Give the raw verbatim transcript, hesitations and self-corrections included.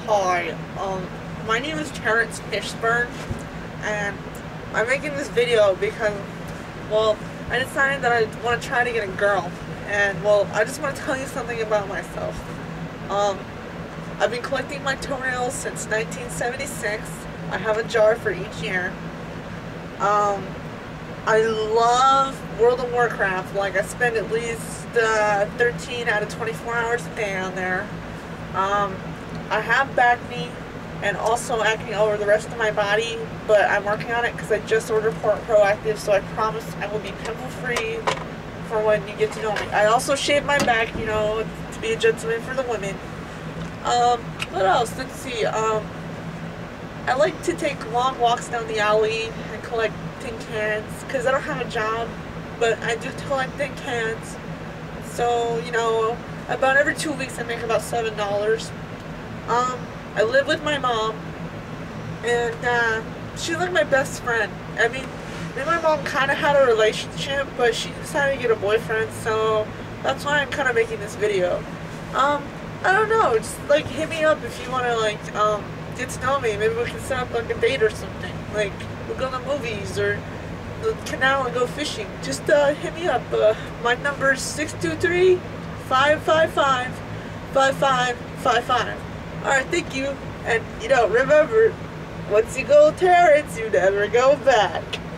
Hi, um, my name is Terrence Fishburne, and I'm making this video because, well, I decided that I want to try to get a girl, and, well, I just want to tell you something about myself. Um, I've been collecting my toenails since nineteen seventy-six. I have a jar for each year. Um, I love World of Warcraft. Like, I spend at least uh, thirteen out of twenty-four hours a day on there. Um, I have back knee and also acne all over the rest of my body, but I'm working on it because I just ordered Proactiv, so I promise I will be pimple free for when you get to know me. I also shave my back, you know, to be a gentleman for the women. Um, what else? Let's see. Um, I like to take long walks down the alley and collect tin cans because I don't have a job, but I do collect tin cans. So, you know, about every two weeks I make about seven dollars. Um, I live with my mom, and uh, she's like my best friend. I mean, me and my mom kind of had a relationship, but she decided to get a boyfriend, so that's why I'm kind of making this video. Um, I don't know, just like hit me up if you want to like um, get to know me. Maybe we can set up like a date or something. Like we'll go to the movies or the canal and go fishing. Just uh, hit me up. Uh, my number is six two three, five five five, five five five five. Alright, thank you. And, you know, remember, once you go Terrence, you never go back.